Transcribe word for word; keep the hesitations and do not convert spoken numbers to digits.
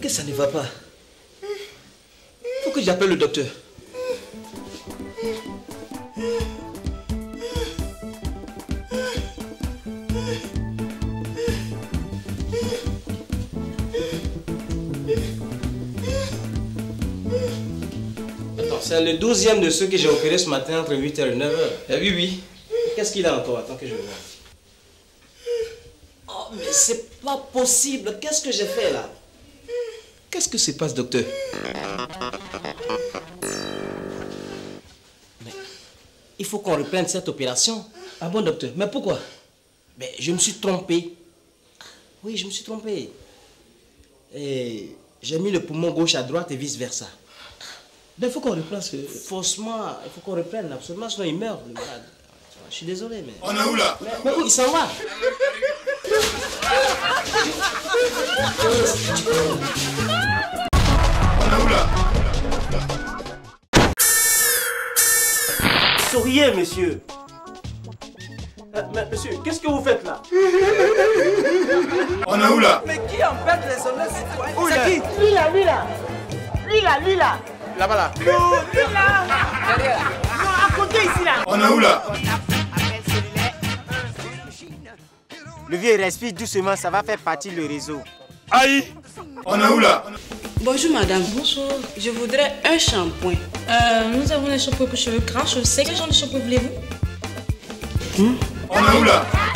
que ça ne va pas. Faut que j'appelle le docteur. Attends, c'est le douzième de ceux que j'ai opéré ce matin entre huit heures et neuf heures. Eh oui, oui. Qu'est-ce qu'il a encore? Attends que je vois. Oh, mais c'est pas possible. Qu'est-ce que j'ai fait là? Qu'est-ce que se passe, docteur? Mais il faut qu'on reprenne cette opération. Ah bon, docteur? Mais pourquoi? Mais je me suis trompé. Oui, je me suis trompé. Et j'ai mis le poumon gauche à droite et vice-versa. Mais il faut qu'on reprenne ce... Faussement, il faut qu'on reprenne absolument, sinon il meurt, le malade. Je suis désolé, mais... On est où là? Mais, mais où il s'en va? On est où là? Souriez, monsieur. Euh, mais, monsieur, qu'est-ce que vous faites là? On est où là? Mais qui empêche les honnêtes citoyens? C'est qui? Lui là, lui là. Lui là, lui là. Là-bas là. Non, lui là. Derrière. Non, à côté ici là. On est où là? Le vieux respire doucement, ça va faire partie du réseau. Aïe! On est où là? Bonjour madame. Bonjour. Je voudrais un shampoing. Euh, nous avons des shampoings pour cheveux gras, cheveux secs. Quel genre de shampoing voulez-vous? On est où là?